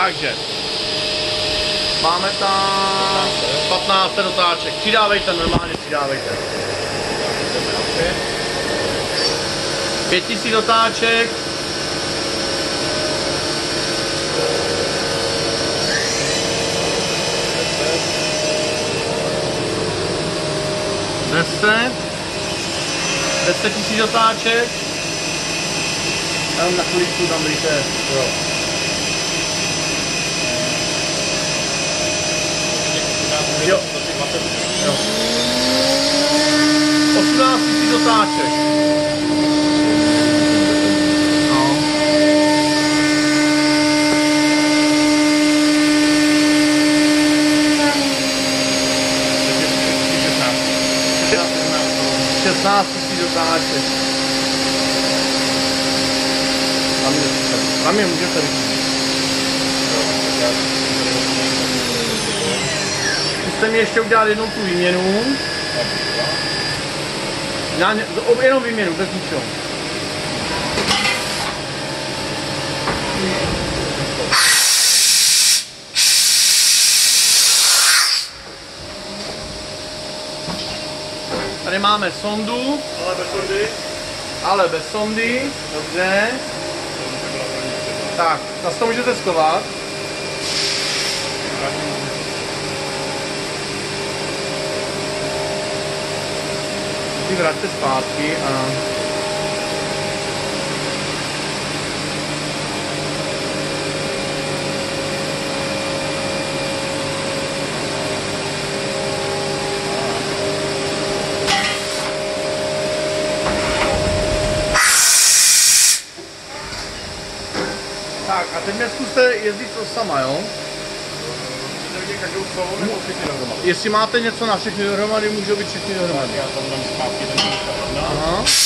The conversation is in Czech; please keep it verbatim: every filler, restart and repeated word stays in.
Takže máme tam patnáct dotáček. Přidávejte, normálně přidávejte. pět tisíc dotáček. deset. deset tisíc dotáček. Tam na chvíličku tam dejte. Jo. Jo. Jo. osmnáct tisíc dotáček. No. šestnáct tisíc dotáček. Tam je, tam je můžete vidět. Zkuste mi ještě udělat jednou tu výměnu. Já ne, jenom výměnu, bez ničeho. Tady máme sondu. Ale bez sondy. Ale bez sondy, dobře. Tak, zase to můžete schovat. Ty vraťte zpátky a... Tak a teď mě zkuste jezdit to sama, jo? Každou slovo nebo všechny dohromady? Jestli máte něco na všechny dohromady, můžou být všechny dohromady. Já tam dám zpátky ten. Aha.